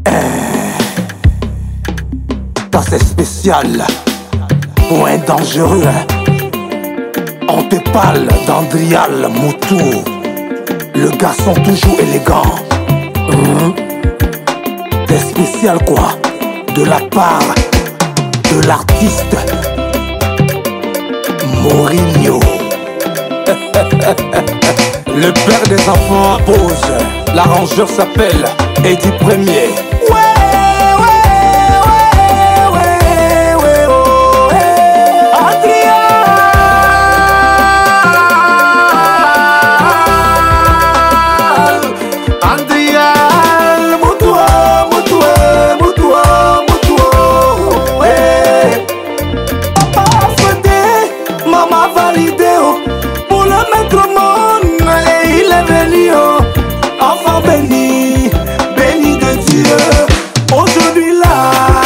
Ça c'est spécial, point dangereux, hein. On te parle d'Andrial Moutou, le garçon toujours élégant. T'es spécial quoi, de la part de l'artiste Mourinho. Le père des enfants pose, l'arrangeur s'appelle Eddie Premier. Enfant béni, béni de Dieu. Aujourd'hui là,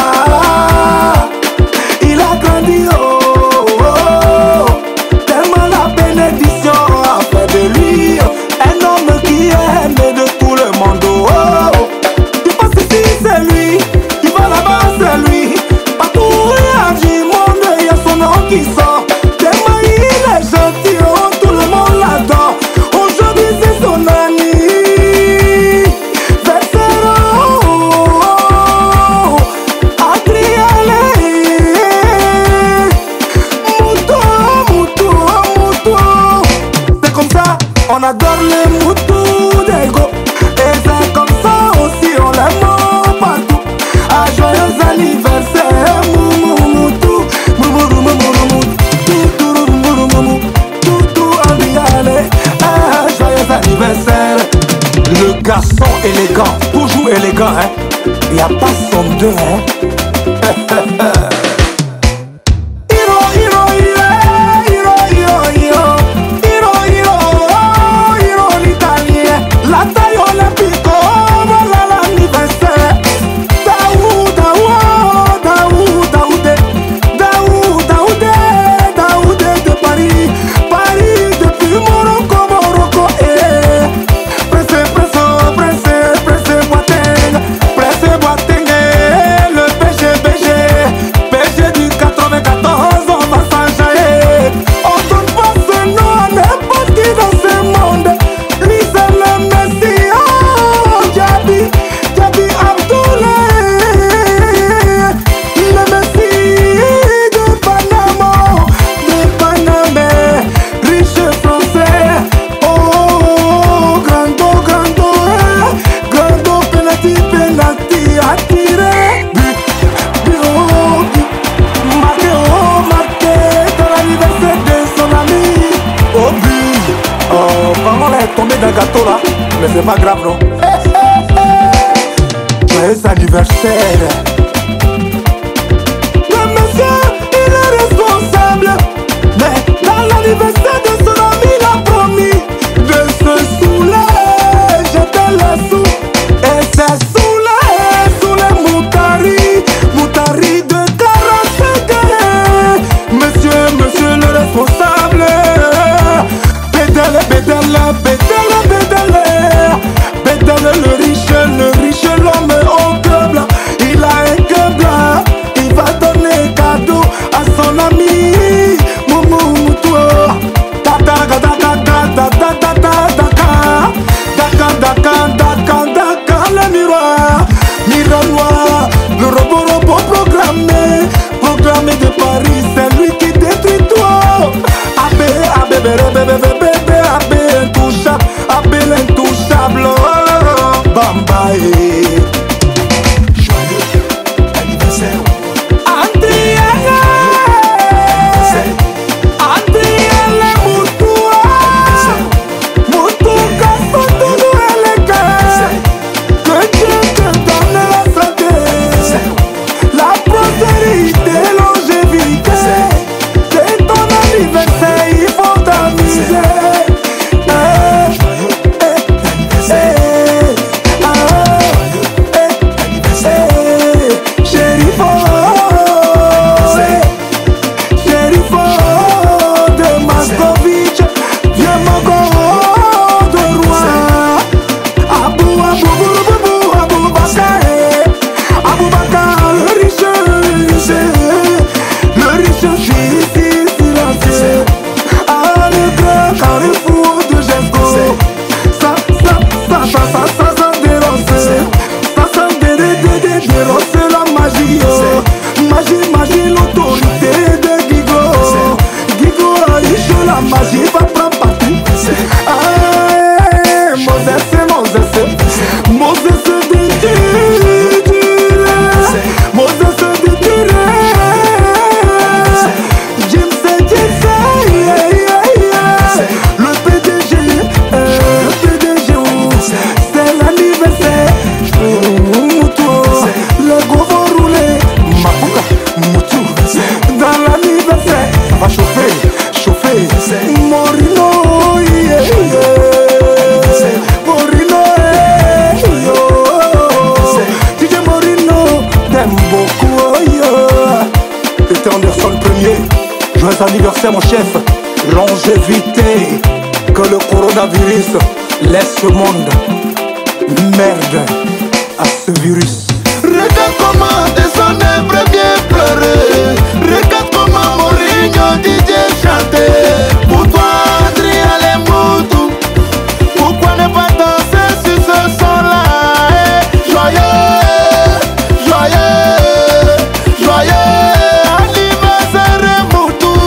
il a grandi, tellement la bénédiction a fait de lui un homme qui est aimé de tout le monde. Tu passes ici, c'est lui, tu vas là-bas, c'est lui. Partout où il y a du monde, il y a son nom qui sort. Tellement il est gentil, tout le monde l'adore. Aujourd'hui c'est son ami. On adore les moutous d'Ego. Et c'est comme ça aussi on l'aime partout. Ah, joyeux anniversaire Moutou, Toutou Andrial. Ah, joyeux anniversaire. Le garçon élégant, toujours élégant, hein. Y a pas son deux, hein. D'un gâteau là, mais c'est pas grave non. Joyeux anniversaire. Le monsieur, il est responsable, mais dans l'anniversaire de son ami, il a promis de se saouler, jeter les sous. Et c'est saouler Moutari de 45 ans. Monsieur le responsable, bédele, le riche, l'homme au cœur blanc. Il a un cœur blanc, il va donner cadeau à son ami Moutou. Le miroir noir, le robot programmé de Paris, c'est lui qui détruit tout. Abel intouchable, Bambaye. Joyeux anniversaire. Moutou, garçon tout élégant. Que Dieu te donne la santé, la prospérité, longévité. C'est ton anniversaire, il faut t'amuser. anniversaire mon chef. Longévité, que le coronavirus laisse ce monde. Merde à ce virus. Regarde comment descendre bien pleurer. Regarde comment Mourinho DJ chanter. Pour toi Adrien Lemoutou, pourquoi ne pas danser sur ce son-là? Joyeux, joyeux, joyeux anniversaire Moutou.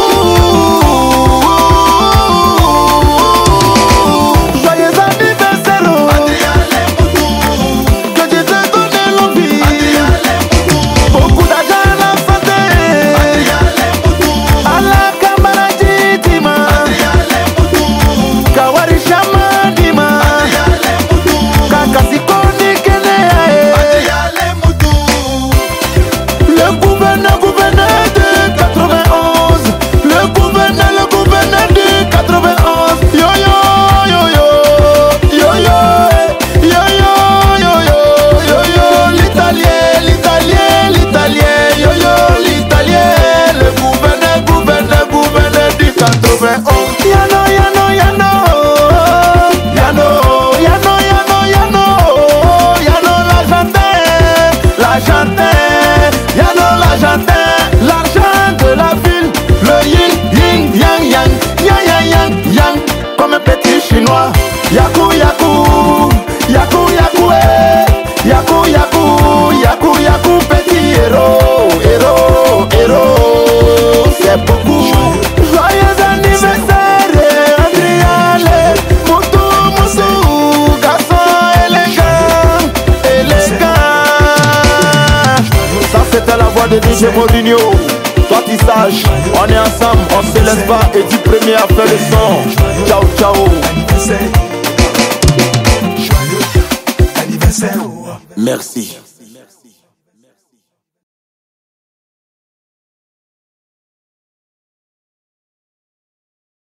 Joyeux anniversaire Adrien Lemoutou. Que Dieu te donne l'envie. Adrien Lemoutou. Beaucoup d'argent à la santé. Adrien Lemoutou. À la Kamarajitima. Adrien Lemoutou. Kawari Shamadima. Adrien Lemoutou. Kakasikoni Kenea. Adrien Lemoutou. Le gouverneur de 91. Le gouverneur de 91. Yo yo yo yo. Yo yo. Yo yo yo yo. Yo yo. L'italien. Yo yo. L'italien. Le gouverneur du 91. L'argent de la ville, le yin, yang, yang, comme un petit chinois. Yaku, petit héros, c'est beaucoup. Joyeux anniversaire, Adrien Moutou, garçon élégant. Ça c'était la voix de DJ Mourinho. Toi tu saches, on est ensemble, on se laisse pas. Et du premier à faire le son. Ciao, ciao. Joyeux anniversaire. Merci.